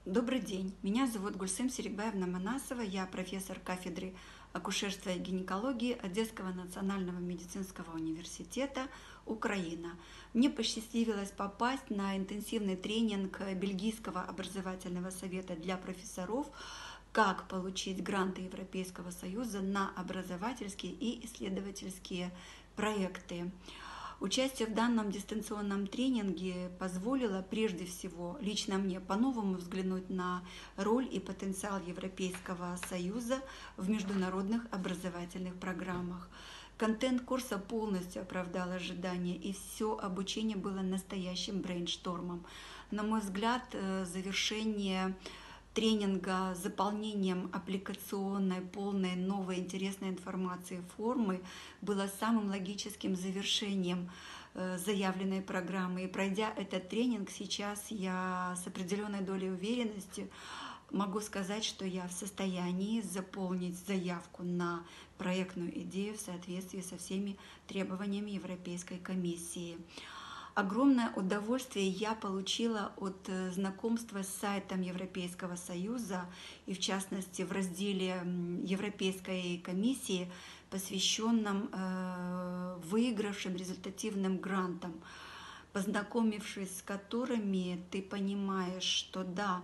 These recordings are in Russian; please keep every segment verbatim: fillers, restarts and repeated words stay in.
Добрый день, меня зовут Гульсым Серикбаевна Манасова, я профессор кафедры акушерства и гинекологии Одесского национального медицинского университета, Украина. Мне посчастливилось попасть на интенсивный тренинг Бельгийского образовательного совета для профессоров «Как получить гранты Европейского Союза на образовательские и исследовательские проекты». Участие в данном дистанционном тренинге позволило прежде всего лично мне по-новому взглянуть на роль и потенциал Европейского Союза в международных образовательных программах. Контент курса полностью оправдал ожидания, и все обучение было настоящим брейнштормом. На мой взгляд, завершение тренинга с заполнением аппликационной, полной, новой, интересной информации формы было самым логическим завершением заявленной программы. И пройдя этот тренинг, сейчас я с определенной долей уверенности могу сказать, что я в состоянии заполнить заявку на проектную идею в соответствии со всеми требованиями Европейской комиссии. Огромное удовольствие я получила от знакомства с сайтом Европейского Союза и, в частности, в разделе Европейской комиссии, посвященном выигравшим результативным грантам, познакомившись с которыми, ты понимаешь, что да,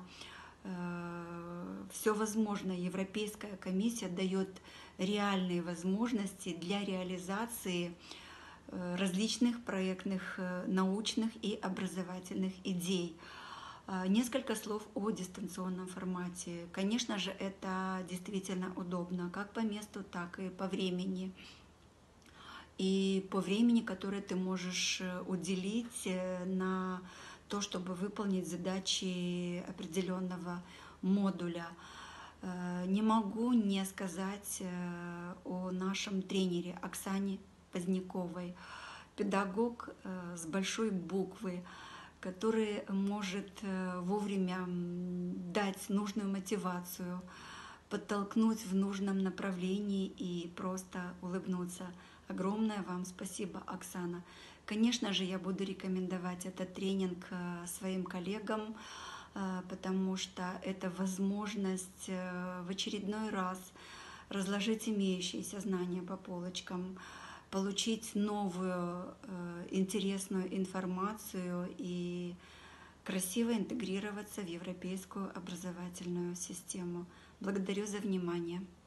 все возможно. Европейская комиссия дает реальные возможности для реализации различных проектных, научных и образовательных идей. Несколько слов о дистанционном формате. Конечно же, это действительно удобно, как по месту, так и по времени. И по времени, которое ты можешь уделить на то, чтобы выполнить задачи определенного модуля. Не могу не сказать о нашем тренере Оксане Поздняковой, педагог с большой буквы, который может вовремя дать нужную мотивацию, подтолкнуть в нужном направлении и просто улыбнуться. Огромное вам спасибо, Оксана. Конечно же, я буду рекомендовать этот тренинг своим коллегам, потому что это возможность в очередной раз разложить имеющиеся знания по полочкам, получить новую интересную информацию и красиво интегрироваться в европейскую образовательную систему. Благодарю за внимание.